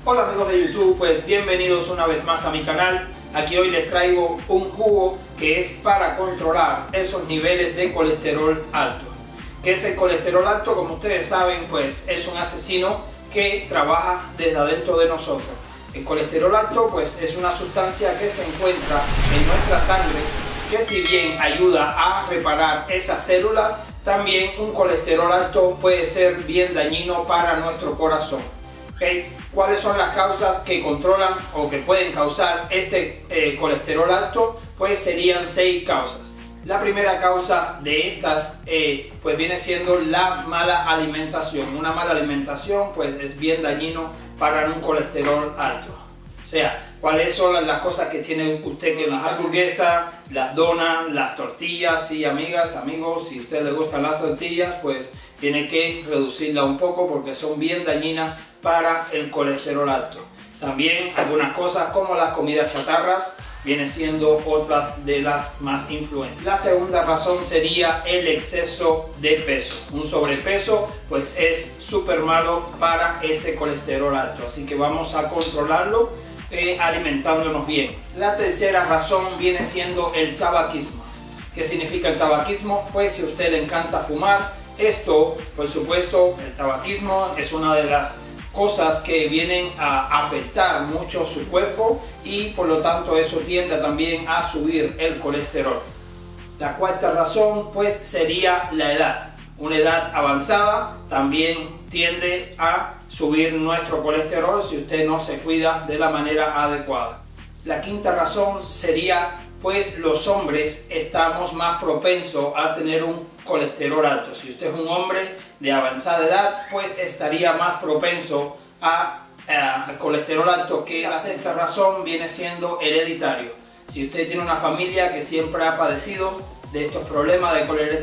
Hola amigos de YouTube, pues bienvenidos una vez más a mi canal. Aquí hoy les traigo un jugo que es para controlar esos niveles de colesterol alto. ¿Qué es el colesterol alto? Como ustedes saben, pues es un asesino que trabaja desde adentro de nosotros. El colesterol alto pues es una sustancia que se encuentra en nuestra sangre, que si bien ayuda a reparar esas células, también un colesterol alto puede ser bien dañino para nuestro corazón. ¿Okay? ¿Cuáles son las causas que controlan o que pueden causar este colesterol alto? Pues serían 6 causas. La primera causa de estas pues viene siendo la mala alimentación. Una mala alimentación pues es bien dañino para un colesterol alto. O sea, ¿cuáles son las cosas que tiene usted que las hamburguesas, las donas, las tortillas? Sí, amigas, amigos, si a usted le gustan las tortillas, pues tiene que reducirla un poco porque son bien dañinas para el colesterol alto. También algunas cosas como las comidas chatarras viene siendo otra de las más influentes. La segunda razón sería el exceso de peso. Un sobrepeso pues es súper malo para ese colesterol alto, así que vamos a controlarlo alimentándonos bien. La tercera razón viene siendo el tabaquismo. ¿Qué significa el tabaquismo? Pues si a usted le encanta fumar, esto, por supuesto, el tabaquismo es una de las cosas que vienen a afectar mucho su cuerpo y por lo tanto eso tiende también a subir el colesterol. La cuarta razón pues sería la edad. Una edad avanzada también tiende a subir nuestro colesterol si usted no se cuida de la manera adecuada. La quinta razón sería pues los hombres estamos más propensos a tener un colesterol alto. Si usted es un hombre de avanzada edad, pues estaría más propenso a colesterol alto. Que la sexta razón viene siendo hereditario. Si usted tiene una familia que siempre ha padecido de estos problemas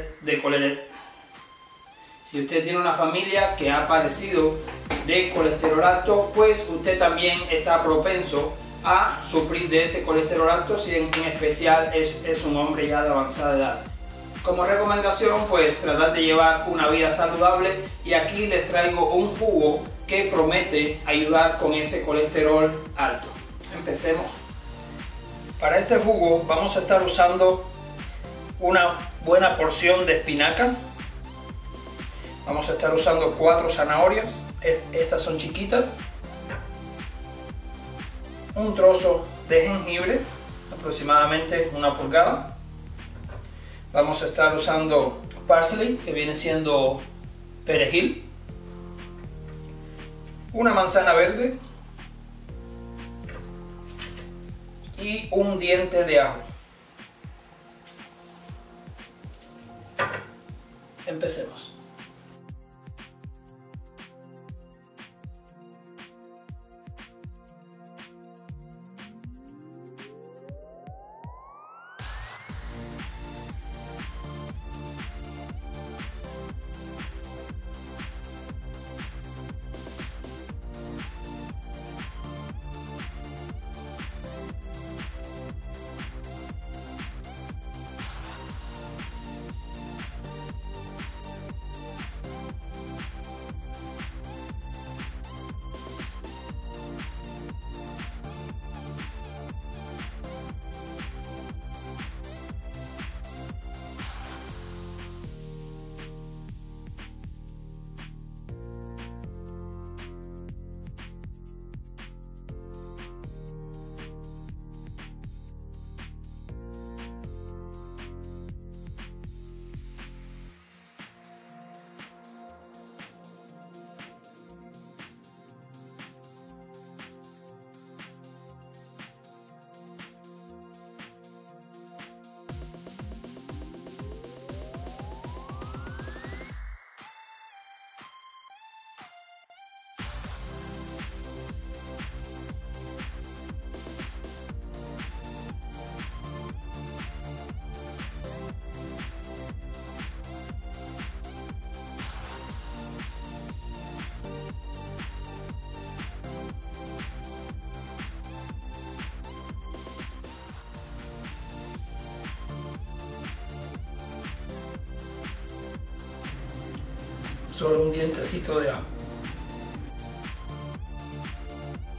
si usted tiene una familia que ha padecido de colesterol alto, pues usted también está propenso a sufrir de ese colesterol alto, si en especial es un hombre ya de avanzada edad. Como recomendación, pues tratar de llevar una vida saludable, y aquí les traigo un jugo que promete ayudar con ese colesterol alto. Empecemos. Para este jugo vamos a estar usando una buena porción de espinaca. Vamos a estar usando 4 zanahorias, estas son chiquitas. Un trozo de jengibre, aproximadamente 1 pulgada. Vamos a estar usando parsley, que viene siendo perejil. Una manzana verde. Y un diente de ajo. Empecemos. Solo un dientecito de ajo.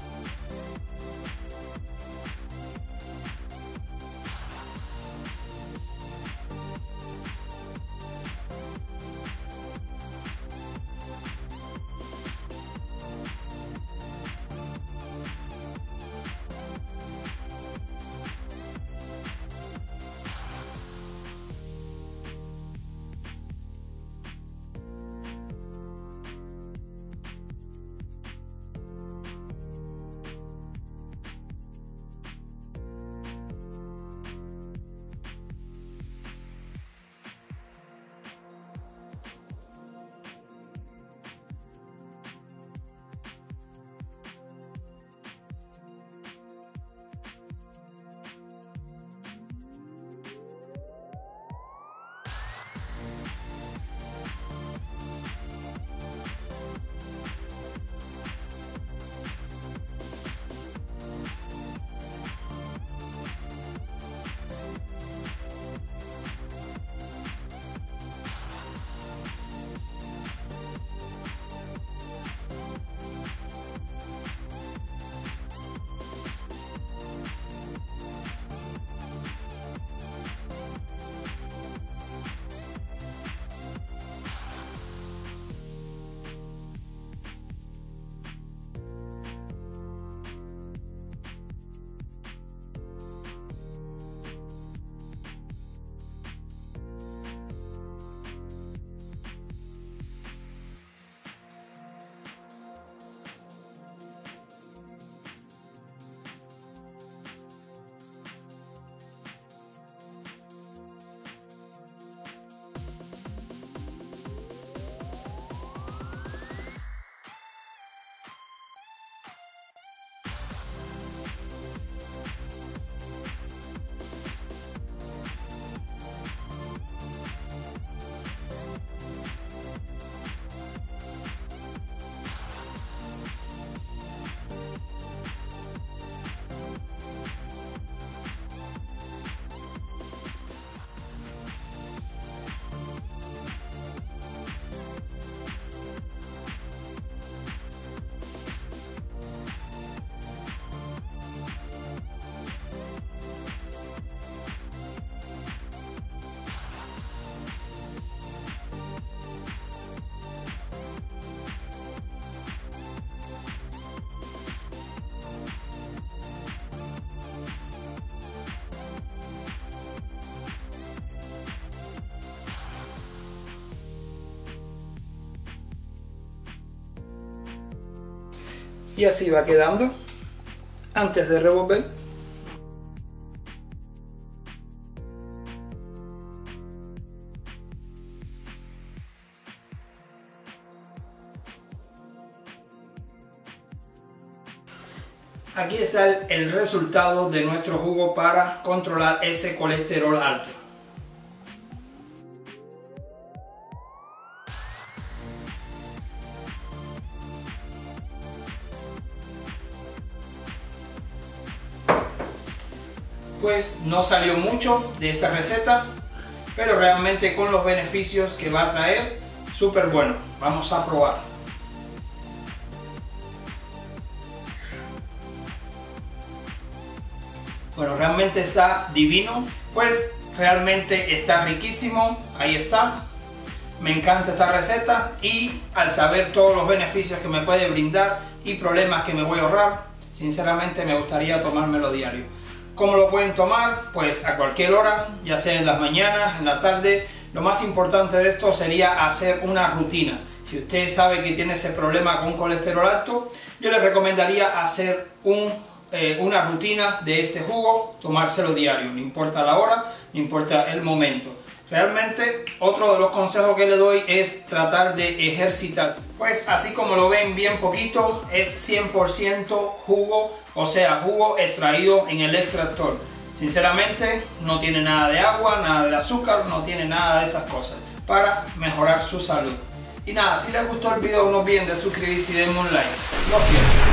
Y así va quedando antes de revolver. Aquí está el resultado de nuestro jugo para controlar ese colesterol alto. Pues no salió mucho de esa receta, pero realmente con los beneficios que va a traer, súper bueno. Vamos a probar. Bueno, realmente está divino, pues realmente está riquísimo. Ahí está. Me encanta esta receta y al saber todos los beneficios que me puede brindar y problemas que me voy a ahorrar, sinceramente me gustaría tomármelo diario. ¿Cómo lo pueden tomar? Pues a cualquier hora, ya sea en las mañanas, en la tarde. Lo más importante de esto sería hacer una rutina. Si usted sabe que tiene ese problema con colesterol alto, yo le recomendaría hacer una rutina de este jugo, tomárselo diario, no importa la hora, no importa el momento. Realmente otro de los consejos que le doy es tratar de ejercitarse, pues así como lo ven bien poquito, es 100% jugo, o sea, jugo extraído en el extractor. Sinceramente no tiene nada de agua, nada de azúcar, no tiene nada de esas cosas para mejorar su salud. Y nada, si les gustó el video no olviden de suscribirse y denme un like. Los quiero.